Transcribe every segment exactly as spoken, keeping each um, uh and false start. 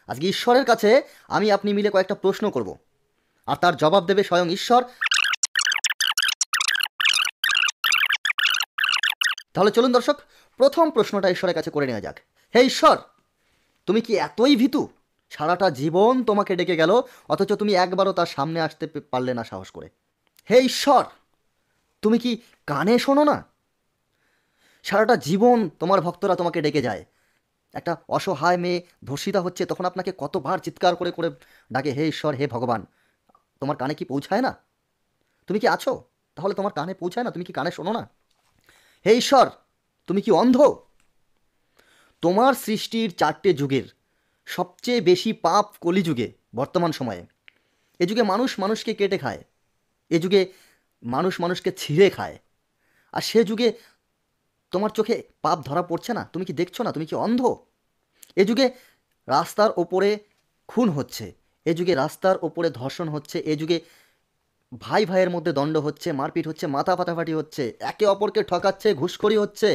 আজকে ঈশ্বরের কাছে আমি আপনি মিলে কয়েকটা প্রশ্ন করব, আর তার জবাব দেবে স্বয়ং ঈশ্বর। তাহলে চলুন দর্শক, প্রথম প্রশ্নটা ঈশ্বরের কাছে করে নেওয়া যাক। হে ঈশ্বর, তুমি কি এতই ভীতু? সারাটা জীবন তোমাকে ডেকে গেল, অথচ তুমি একবারও তার সামনে আসতে পারলে না সাহস করে। হে ঈশ্বর, তুমি কি কানে শোনো না? সারাটা জীবন তোমার ভক্তরা তোমাকে ডেকে যায়। একটা অসহায় মেয়ে ধর্ষিতা হচ্ছে, তখন আপনাকে কতবার চিৎকার করে করে ডাকে, হে ঈশ্বর, হে ভগবান। তোমার কানে কি পৌঁছায় না? তুমি কি আছো? তাহলে তোমার কানে পৌঁছায় না? তুমি কি কানে শোনো না? হে ঈশ্বর, তুমি কি অন্ধ? তোমার সৃষ্টির চারটে যুগের সবচেয়ে বেশি পাপ কলিযুগে, বর্তমান সময়ে। এ যুগে মানুষ মানুষকে কেটে খায়, এ যুগে মানুষ মানুষকে ছিঁড়ে খায়, আর সে যুগে তোমার চোখে পাপ ধরা পড়ছে না? তুমি কি দেখছো না? তুমি কি অন্ধ? এ যুগে রাস্তার ওপরে খুন হচ্ছে, এ যুগে রাস্তার ওপরে ধর্ষণ হচ্ছে, এ যুগে ভাই ভাইয়ের মধ্যে দ্বন্দ্ব হচ্ছে, মারপিট হচ্ছে, মাথা ফাটাফাটি হচ্ছে, একে অপরকে ঠকাচ্ছে, ঘুষখড়ি হচ্ছে,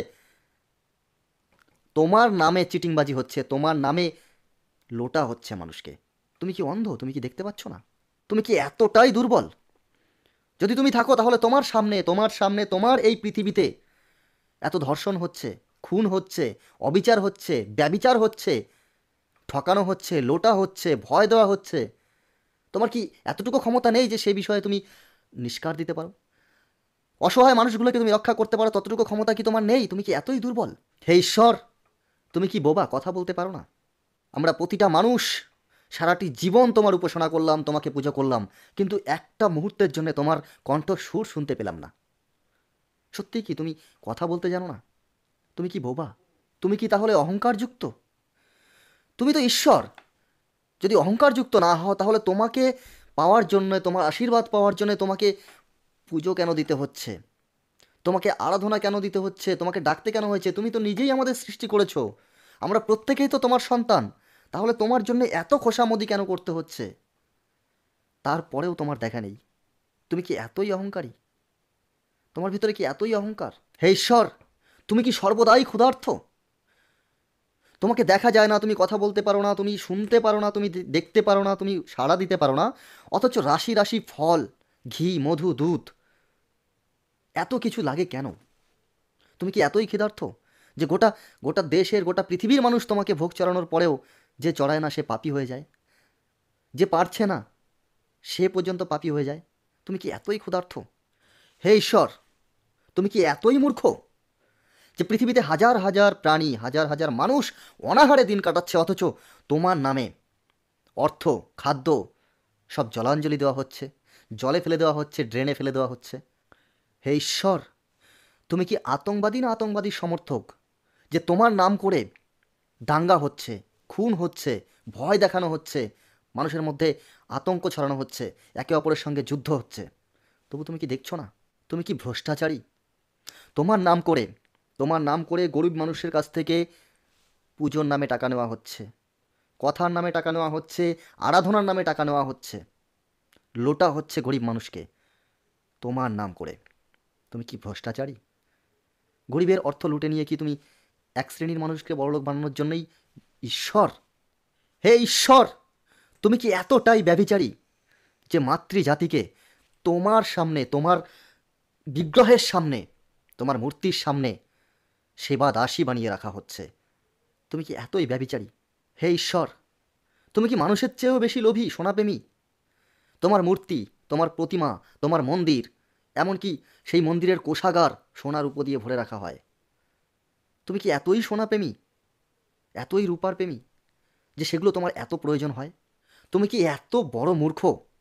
তোমার নামে চিটিংবাজি হচ্ছে, তোমার নামে লোটা হচ্ছে মানুষকে। তুমি কি অন্ধ? তুমি কি দেখতে পাচ্ছ না? তুমি কি এতটাই দুর্বল? যদি তুমি থাকো তাহলে তোমার সামনে, তোমার সামনে, তোমার এই পৃথিবীতে এত ধর্ষণ হচ্ছে, খুন হচ্ছে, অবিচার হচ্ছে, ব্যবিচার হচ্ছে, ঠকানো হচ্ছে, লোটা হচ্ছে, ভয় দেওয়া হচ্ছে, তোমার কি এতটুকু ক্ষমতা নেই যে সেই বিষয়ে তুমি নিষ্কার দিতে পারো? অসহায় মানুষগুলোকে তুমি রক্ষা করতে পারো, ততটুকু ক্ষমতা কি তোমার নেই? তুমি কি এতই দুর্বল? হে ঈশ্বর, তুমি কি বোবা? কথা বলতে পারো না? আমরা প্রতিটা মানুষ সারাটি জীবন তোমার উপাসনা করলাম, তোমাকে পুজো করলাম, কিন্তু একটা মুহূর্তের জন্য তোমার কণ্ঠ সুর শুনতে পেলাম না। সত্যি কি তুমি কথা বলতে জানো না? তুমি কি বোবা? তুমি কি তাহলে অহংকারযুক্ত? তুমি তো ঈশ্বর। যদি অহংকারযুক্ত না হও তাহলে তোমাকে পাওয়ার জন্য, তোমার আশীর্বাদ পাওয়ার জন্য তোমাকে পুজো কেন দিতে হচ্ছে? তোমাকে আরাধনা কেন দিতে হচ্ছে? তোমাকে ডাকতে কেন হয়েছে? তুমি তো নিজেই আমাদের সৃষ্টি করেছো, আমরা প্রত্যেকেই তো তোমার সন্তান। তাহলে তোমার জন্য এত খোশামদি কেন করতে হচ্ছে? তারপরেও তোমার দেখা নেই। তুমি কি এতই অহংকারী? তোমার ভিতরে কি এতই অহংকার? হে ঈশ্বর, তুমি কি সর্বদাই ক্ষুধার্ত? তোমাকে দেখা যায় না, তুমি কথা বলতে পারো না, তুমি শুনতে পারো না, তুমি দেখতে পারো না, তুমি সাড়া দিতে পারো না, অথচ রাশি রাশি ফল, ঘি, মধু, দুধ, এত কিছু লাগে কেন? তুমি কি এতই ক্ষুধার্ত যে গোটা গোটা দেশের, গোটা পৃথিবীর মানুষ তোমাকে ভোগ চড়ানোর পরেও যে চড়ায় না সে পাপী হয়ে যায়, যে পারছে না সে পর্যন্ত পাপী হয়ে যায়? তুমি কি এতই ক্ষুধার্ত? হে ঈশ্বর, তুমি কি এতই মূর্খ যে পৃথিবীতে হাজার হাজার প্রাণী, হাজার হাজার মানুষ অনাহারে দিন কাটাচ্ছে, অথচ তোমার নামে অর্থ, খাদ্য সব জলাঞ্জলি দেওয়া হচ্ছে, জলে ফেলে দেওয়া হচ্ছে, ড্রেনে ফেলে দেওয়া হচ্ছে? হে ঈশ্বর, তুমি কি আতঙ্কবাদী না আতঙ্কবাদীর সমর্থক যে তোমার নাম করে দাঙ্গা হচ্ছে, খুন হচ্ছে, ভয় দেখানো হচ্ছে, মানুষের মধ্যে আতঙ্ক ছড়ানো হচ্ছে, একে অপরের সঙ্গে যুদ্ধ হচ্ছে? তবু তুমি কি দেখছো না? তুমি কি ভ্রষ্টাচারী? তোমার নাম করে, তোমার নাম করে গরিব মানুষের কাছ থেকে পুজোর নামে টাকা নেওয়া হচ্ছে, কথার নামে টাকা নেওয়া হচ্ছে, আরাধনার নামে টাকা নেওয়া হচ্ছে, লোটা হচ্ছে গরিব মানুষকে তোমার নাম করে। তুমি কি ভ্রষ্টাচারী? গরিবের অর্থ লুটে নিয়ে কি তুমি এক শ্রেণীর মানুষকে বড়লোক বানানোর জন্যই ঈশ্বর? হে ঈশ্বর, তুমি কি এতটাই ব্যভিচারী যে মাতৃজাতিকে তোমার সামনে, তোমার বিগ্রহের সামনে, তোমার মূর্তির সামনে সেবা দাসী বানিয়ে রাখা হচ্ছে? তুমি কি এতই ব্যভিচারী? হে ঈশ্বর, তুমি কি মানুষের চেয়েও বেশি লোভী, সোনাপ্রেমী? তোমার মূর্তি, তোমার প্রতিমা, তোমার মন্দির, এমনকি সেই মন্দিরের কোষাগার সোনার রূপো দিয়ে ভরে রাখা হয়। তুমি কি এতই সোনাপ্রেমী, এতই রূপার প্রেমী যে সেগুলো তোমার এত প্রয়োজন হয়? তুমি কি এত বড় মূর্খ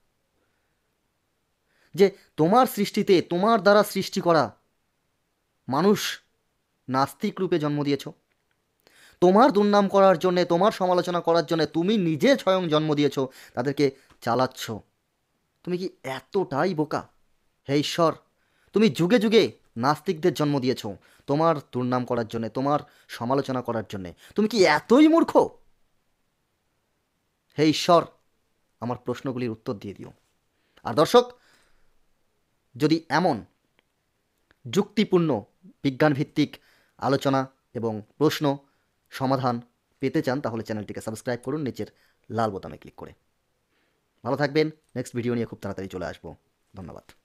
যে তোমার সৃষ্টিতে, তোমার দ্বারা সৃষ্টি করা মানুষ নাস্তিক রূপে জন্ম দিয়েছ? তোমার দুর্নাম করার জন্যে, তোমার সমালোচনা করার জন্যে তুমি নিজে স্বয়ং জন্ম দিয়েছ, তাদেরকে চালাচ্ছ? তুমি কি এতটাই বোকা? হে ঈশ্বর, তুমি যুগে যুগে নাস্তিকদের জন্ম দিয়েছ তোমার দুর্নাম করার জন্যে, তোমার সমালোচনা করার জন্যে। তুমি কি এতই মূর্খ? হে ঈশ্বর, আমার প্রশ্নগুলির উত্তর দিয়ে দিও। আর দর্শক, যদি এমন যুক্তিপূর্ণ বিজ্ঞানভিত্তিক আলোচনা এবং প্রশ্ন সমাধান পেতে চান তাহলে চ্যানেলটিকে সাবস্ক্রাইব করুন, নিচের লাল বোতামে ক্লিক করে। ভালো থাকবেন, নেক্সট ভিডিও নিয়ে খুব তাড়াতাড়ি চলে আসবো। ধন্যবাদ।